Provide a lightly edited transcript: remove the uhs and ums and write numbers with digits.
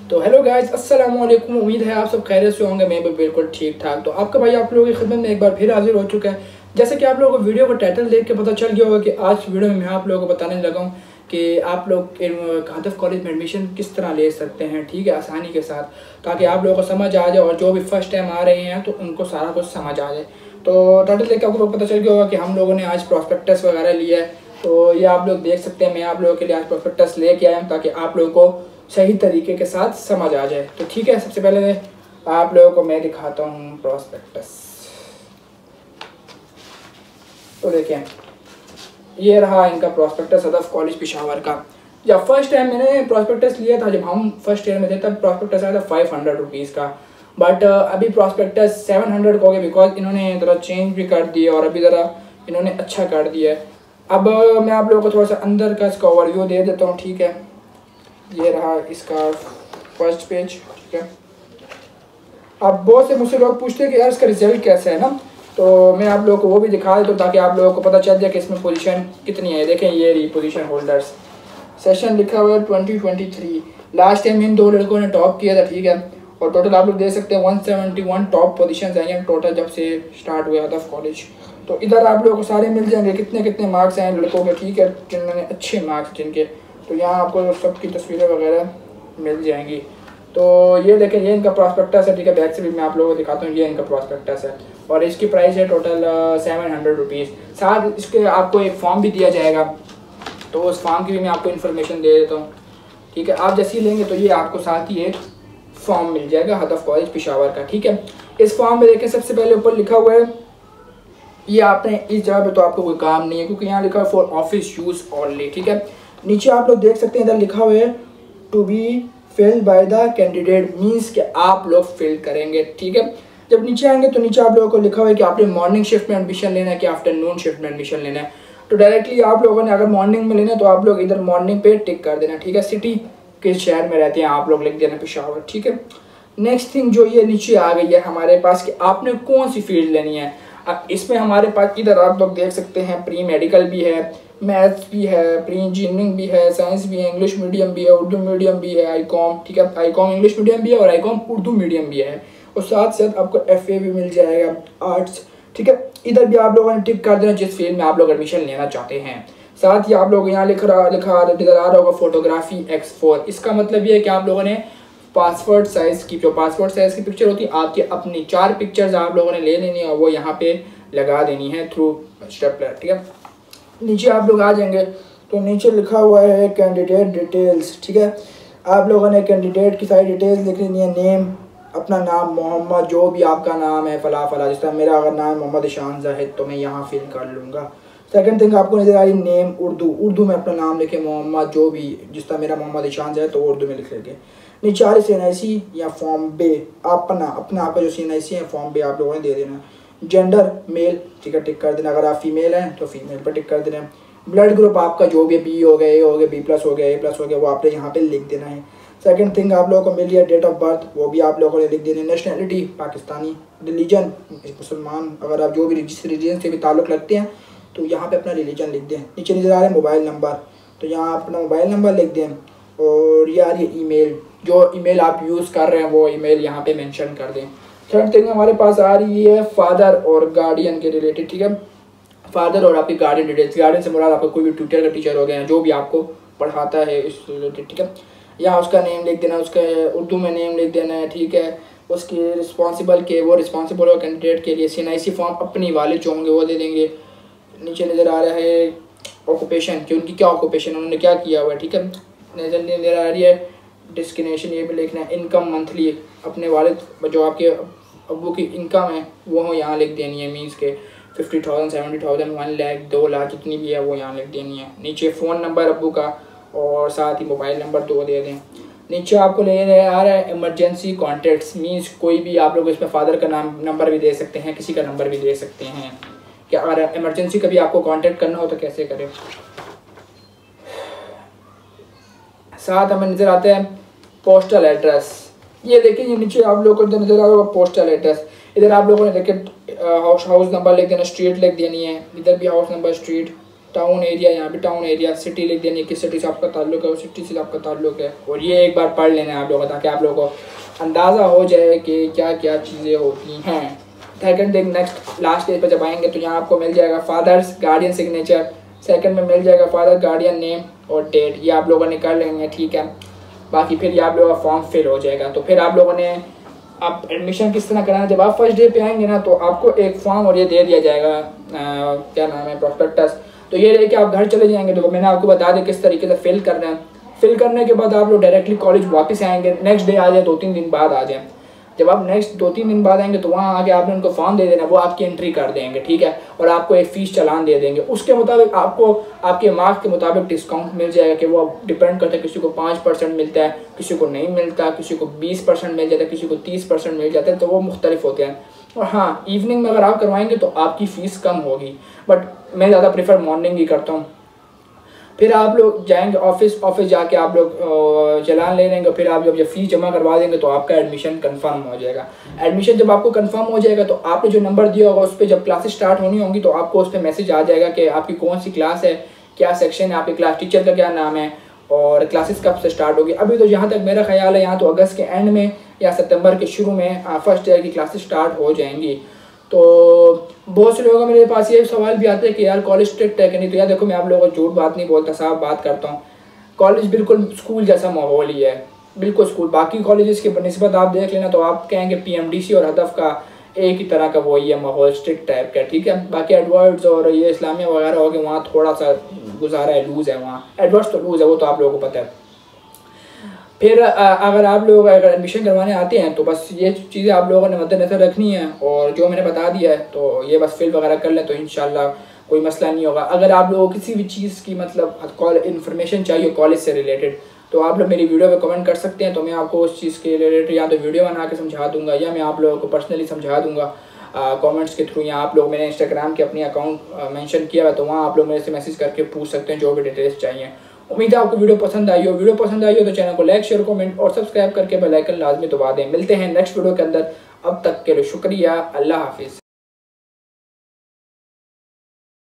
तो hello guys, अस्सलाम वालेकुम। उम्मीद है आप सब खैरियत से होंगे। मैं भी बिल्कुल ठीक ठाक। तो आपका भाई आप लोगों की खिदमत में एक बार फिर हाजिर हो चुका है। जैसे कि आप लोगों को वीडियो को टाइटल देख के पता चल गया होगा कि आज वीडियो में मैं आप लोगों को बताने लगा हूँ कि आप लोग हदफ कॉलेज में एडमिशन किस तरह ले सकते हैं, ठीक है, आसानी के साथ, ताकि आप लोगों को समझ आ जाए और जो भी फर्स्ट टाइम आ रहे हैं तो उनको सारा कुछ समझ आ जाए। तो टाइटल देख के आपको पता चल गया होगा कि हम लोगों ने आज प्रॉस्पेक्टस वगैरह लिया है। तो ये आप लोग देख सकते हैं, मैं आप लोगों के लिए आज प्रॉस्पेक्टस लेके आया हूँ ताकि आप लोगों को सही तरीके के साथ समझ आ जाए। तो ठीक है, सबसे पहले आप लोगों को मैं दिखाता हूँ प्रॉस्पेक्टस। तो देखें, ये रहा इनका प्रॉस्पेक्टस हदफ कॉलेज पेशावर का। जब फर्स्ट टाइम मैंने प्रॉस्पेक्टस लिया था, जब हम फर्स्ट ईयर में थे, तब प्रॉस्पेक्टस आया था 500 रुपीज़ का। बट अभी प्रॉस्पेक्टस 700 का हो गया, बिकॉज इन्होंने ज़रा चेंज भी कर दिया और अभी ज़रा इन्होंने अच्छा कर दिया है। अब मैं आप लोगों को थोड़ा सा अंदर का इसका ओवरव्यू दे देता हूँ। ठीक है, ये रहा इसका फर्स्ट पेज। ठीक है, अब बहुत से मुझसे लोग पूछते हैं कि यार इसका रिजल्ट कैसा है ना, तो मैं आप लोगों को वो भी दिखा देता हूँ ताकि आप लोगों को पता चल जाए कि इसमें पोजीशन कितनी है। देखें, ये रही पोजीशन होल्डर्स, सेशन लिखा हुआ है 2023। लास्ट टाइम इन दो लड़कों ने टॉप किया था। ठीक है, और टोटल आप लोग देख सकते हैं 171 टॉप पोजीशन आई हैं टोटल जब से स्टार्ट हुआ हदफ कॉलेज। तो इधर आप लोगों को सारे मिल जाएंगे कितने कितने मार्क्स आए लड़कों के, ठीक है, जिन्होंने अच्छे मार्क्स जिनके। तो यहाँ आपको सबकी तस्वीरें वगैरह मिल जाएंगी। तो ये देखें, ये इनका प्रॉस्पेक्टस है। ठीक है, बैक से भी मैं आप लोगों को दिखाता हूँ। ये इनका प्रॉस्पेक्टस है और इसकी प्राइस है टोटल 700 रुपीज़। साथ इसके आपको एक फॉर्म भी दिया जाएगा, तो उस फॉर्म की भी मैं आपको इन्फॉर्मेशन दे देता हूँ। ठीक है, आप जैसे ही लेंगे तो ये आपको साथ ही एक फॉर्म मिल जाएगा हदफ कॉलेज पेशावर का। ठीक है, इस फॉर्म में देखें सबसे पहले ऊपर लिखा हुआ है, ये आपने इस जगह पे तो आपको कोई काम नहीं है क्योंकि यहाँ लिखा है फॉर ऑफिस यूज़ ओनली। ठीक है, नीचे आप लोग देख सकते हैं इधर लिखा हुआ है to be filled by the candidate, means कि आप लोग फिल करेंगे। ठीक है, जब नीचे आएंगे तो नीचे आप लोगों को लिखा हुआ है कि आपने मॉर्निंग शिफ्ट में एडमिशन लेना है कि आफ्टरनून शिफ्ट में एडमिशन लेना है। तो डायरेक्टली आप लोगों ने अगर मॉर्निंग में लेना है तो आप लोग इधर मॉर्निंग पे टिक कर देना। ठीक है, सिटी किस शहर में रहते हैं आप लोग लिख देना पेशावर। ठीक है, नेक्स्ट थिंग जो ये नीचे आ गई है हमारे पास कि आपने कौन सी फील्ड लेनी है। इसमें हमारे पास इधर आप लोग देख सकते हैं प्री मेडिकल भी है, मैथ्स भी है, प्री इंजीनियरिंग भी है, साइंस भी है, इंग्लिश मीडियम भी है, उर्दू मीडियम भी है, आईकॉम। ठीक है, आईकॉम इंग्लिश मीडियम भी है और आईकॉम उर्दू मीडियम भी है, और साथ साथ आपको FA भी मिल जाएगा, आर्ट्स। ठीक है, इधर भी आप लोगों ने टिक कर देना जिस फील्ड में आप लोग एडमिशन लेना चाहते हैं। साथ ही आप लोग यहाँ लिखा इधर आ रहा होगा फोटोग्राफी X4। इसका मतलब ये है कि आप लोगों ने पासपोर्ट साइज़ की, जो पासपोर्ट साइज़ की पिक्चर होती है आपकी, अपनी 4 पिक्चर्स आप लोगों ने ले लेनी है और वो यहाँ पे लगा देनी है थ्रू स्टेपलर। ठीक है, नीचे आप लोग आ जाएंगे तो नीचे लिखा हुआ है कैंडिडेट डिटेल्स। ठीक है, आप लोगों ने कैंडिडेट की सारी डिटेल्स लिख लेनी है, नेम, अपना नाम, मोहम्मद, जो भी आपका नाम है, फला फला। जिस तरह मेरा अगर नाम मोहम्मद ईशान जाहिद तो मैं यहाँ फिल कर लूँगा। सेकंड थिंग आपको नजर आ रही नेम, उर्दू में अपना नाम लिखे, मोहम्मद, जो भी, जिस तरह मेरा मोहम्मद ईशान जाहिद तो उर्दू में लिख लेंगे। नीचे आ रही CNIC या फॉर्म बे, अपना आपका जो CNIC है फॉर्म बे आप लोगों ने दे देना। जेंडर मेल, ठीक है, टिक कर देना। अगर आप फीमेल हैं तो फीमेल पर टिक कर देना। ब्लड ग्रुप आपका जो भी है, B हो गया, A हो गया, B+ हो गया, A+ हो गया, वो आपने यहाँ पे लिख देना है। सेकंड थिंग आप लोगों को मिल गया डेट ऑफ बर्थ, वो भी आप लोगों ने लिख देना है। नेशनैलिटी पाकिस्तानी, रिलीजन मुसलमान, अगर आप जो भी जिस रिलीजन से भी ताल्लुक़ रखते हैं तो यहाँ पे अपना रिलीजन लिख दें। नीचे नज़र आ रहा है मोबाइल नंबर, तो यहाँ अपना मोबाइल नंबर लिख दें। और यार ये ईमेल, जो ईमेल आप यूज़ कर रहे हैं वो ईमेल यहाँ पे मेंशन कर दें। थर्ड थिंग हमारे पास आ रही है फादर और गार्डियन के रिलेटेड। ठीक है, फादर और आपकी गार्डियन डिटेल्स, गार्डियन से मुराद आपका कोई भी ट्यूटर का टीचर हो गया जो भी आपको पढ़ाता है इस रिलेटेड। ठीक है, यहाँ उसका नेम लिख देना, उसका उर्दू में नेम लिख देना है। ठीक है, उसकी रिस्पॉन्सिबल के वो रिस्पॉन्सिबल हो कैंडिडेट के लिए। CNIC फॉर्म अपनी वाले जो होंगे वो दे देंगे। नीचे नज़र आ रहा है ऑक्यूपेशन, कि उनकी क्या ऑक्यूपेशन, उन्होंने क्या किया हुआ है। ठीक है, नज़र आ रही है डेस्टिनेशन, ये भी लिखना है। इनकम मंथली, अपने वालिद जो आपके अब्बू की इनकम है वो यहाँ लिख देनी है, मीन्स के 50,000, 70,000, 1 लाख, 2 लाख जितनी भी है वो यहाँ लिख देनी है। नीचे फ़ोन नंबर अब्बू का और साथ ही मोबाइल नंबर 2 दे दें। नीचे आपको ले आ रहा है इमरजेंसी कॉन्टैक्ट्स, मीन्स कोई भी आप लोग इसमें फादर का नाम नंबर भी दे सकते हैं, किसी का नंबर भी दे सकते हैं कि अगर इमरजेंसी कभी आपको कॉन्टैक्ट करना हो तो कैसे करें। साथ हमें नज़र आता है पोस्टल एड्रेस, ये देखिए, ये नीचे आप लोगों को नज़र आ रहा होगा पोस्टल एड्रेस। इधर आप लोगों ने देखे हाउस नंबर लिख देना, स्ट्रीट लिख देनी है, इधर भी house number, street, town area, यहाँ भी टाउन एरिया, सिटी लिख देनी, किस सिटी से आपका ताल्लुक है, उस सिटी से आपका ताल्लुक है। और ये एक बार पढ़ लेना है आप लोगों को, ताकि आप लोगों को अंदाज़ा हो जाए कि क्या क्या चीज़ें होती हैं। Second thing, next last page पर जब आएंगे तो यहाँ आपको मिल जाएगा फादर्स गार्डियन सिग्नेचर, सेकंड में मिल जाएगा फादर गार्डियन नेम और डेट, ये आप लोगों ने कर लेंगे, ठीक है। बाकी फिर ये आप लोगों का फॉर्म फिल हो जाएगा। तो फिर आप लोगों ने आप एडमिशन किस तरह कराना, जब आप फर्स्ट डे पे आएंगे ना तो आपको एक फॉर्म और ये दे दिया जाएगा, क्या नाम है, प्रॉस्पेक्टस। तो ये लेके आप घर चले जाएंगे। तो मैंने आपको बता दें किस तरीके से फिल करना है। फिल करने के बाद आप लोग डायरेक्टली कॉलेज वापस आएंगे, नेक्स्ट डे आ जाए, 2-3 दिन बाद आ जाए। जब आप नेक्स्ट 2-3 दिन बाद आएंगे तो वहाँ आके आपने उनको फॉर्म दे देना, वो आपकी एंट्री कर देंगे, ठीक है। और आपको एक फ़ीस चालान दे देंगे, उसके मुताबिक आपको आपके मार्क्स के मुताबिक डिस्काउंट मिल जाएगा, कि वो डिपेंड करता है, किसी को 5% मिलता है, किसी को नहीं मिलता, किसी को 20% मिल जाता है, किसी को 30% मिल जाता है, तो वो मुख्तलिफ होते हैं। और हाँ, इवनिंग में अगर आप करवाएंगे तो आपकी फ़ीस कम होगी, बट मैं ज़्यादा प्रेफर मॉर्निंग ही करता हूँ। फिर आप लोग जाएंगे ऑफिस जाके आप लोग चालान ले लेंगे। फिर आप जब फ़ीस जमा करवा देंगे तो आपका एडमिशन कंफर्म हो जाएगा। एडमिशन जब आपको कंफर्म हो जाएगा तो आपने जो नंबर दिया होगा उस पर जब क्लासेस स्टार्ट होनी होंगी तो आपको उस पर मैसेज आ जाएगा कि आपकी कौन सी क्लास है, क्या सेक्शन है, आपके क्लास टीचर का क्या नाम है और क्लासेस कब से स्टार्ट होगी। अभी तो जहाँ तक मेरा ख्याल है, यहाँ तो अगस्त के एंड में या सितंबर के शुरू में फर्स्ट ईयर की क्लासेस स्टार्ट हो जाएंगी। तो बहुत से लोगों का मेरे पास ये सवाल भी आता है कि यार कॉलेज स्ट्रिक्ट है कि नहीं। तो यार देखो, मैं आप लोगों को झूठ बात नहीं बोलता, साफ बात करता हूँ। कॉलेज बिल्कुल स्कूल जैसा माहौल ही है, बिल्कुल स्कूल। बाकी कॉलेजेस की निस्बत आप देख लेना तो आप कहेंगे PMDC और हदफ का एक ही तरह का वही है माहौल, स्ट्रिक्ट टाइप का, ठीक है। बाकी एडवर्ड्स और ये इस्लामिया वगैरह हो गए, वहाँ थोड़ा सा गुजारा है, लूज़ है। वहाँ एडवर्ड्स तो लूज़ है, वो तो आप लोगों को पता है। फिर अगर आप लोग अगर एडमिशन करवाने आते हैं तो बस ये चीज़ें आप लोगों ने मद्देनज़र रखनी है, और जो मैंने बता दिया है तो ये बस फिल वगैरह कर लें तो इंशाल्लाह कोई मसला नहीं होगा। अगर आप लोगों को किसी भी चीज़ की मतलब इन्फॉर्मेशन चाहिए कॉलेज से रिलेटेड तो आप लोग मेरी वीडियो पे कमेंट कर सकते हैं, तो मैं आपको उस चीज़ के रिलेटेड या तो वीडियो बना के समझा दूँगा या मैं आप लोगों को पर्सनली समझा दूँगा कमेंट्स के थ्रू। या आप लोग मैंने इंस्टाग्राम के अपनी अकाउंट मेंशन किया है, तो वहाँ आप लोग मेरे से मैसेज करके पूछ सकते हैं जो भी डिटेल्स चाहिए। उम्मीद है आपको वीडियो पसंद आई हो। वीडियो पसंद आई हो तो चैनल को लाइक, शेयर, कमेंट और सब्सक्राइब करके बेल आइकन लाजमी दबा दें। मिलते हैं नेक्स्ट वीडियो के अंदर, अब तक के लिए शुक्रिया, अल्लाह हाफिज़।